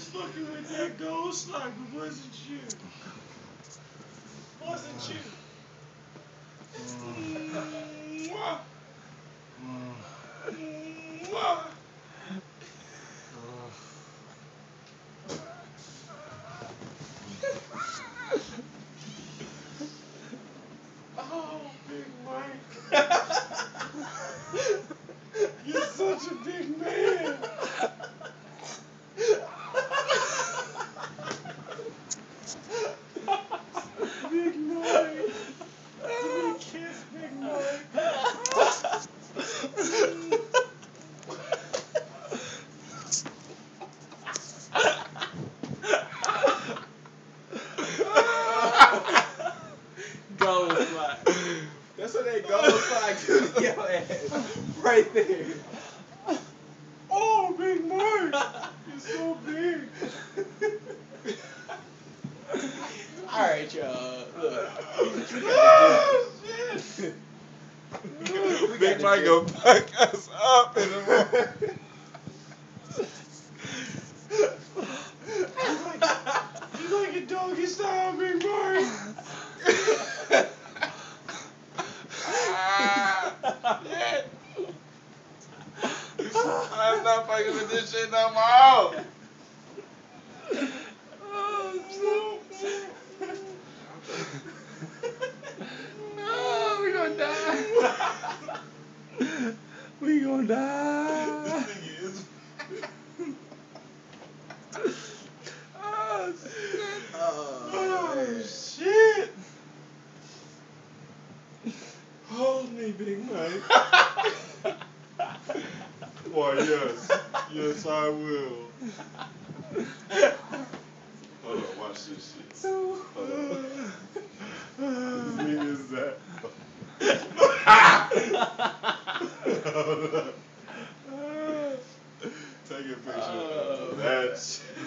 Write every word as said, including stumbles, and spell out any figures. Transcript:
fucking with that ghost like it wasn't you. Wasn't you. Mwah. Mwah. Oh, Big Mike. You're such a big man. Big Mike. Give me a kiss, Big Mike. Gold fly. That's what that gold fly do to your ass. Right there. Oh, Big Mike. You're so big. Alright, y'all. Look. Oh, shit. Big Mike gonna fuck us up in the morning. You like a doggy style, Big Mike? Shit. I'm not fucking with this shit no more. No, we gonna die. We gonna die. This thing is. Oh, shit. Oh, Oh, man. shit. Hold me, Big Mike. Why, yes. Yes, I will. Hold on, watch this shit. Hold on. This nigga is that. Hold on. Take a picture Oh, of that shit.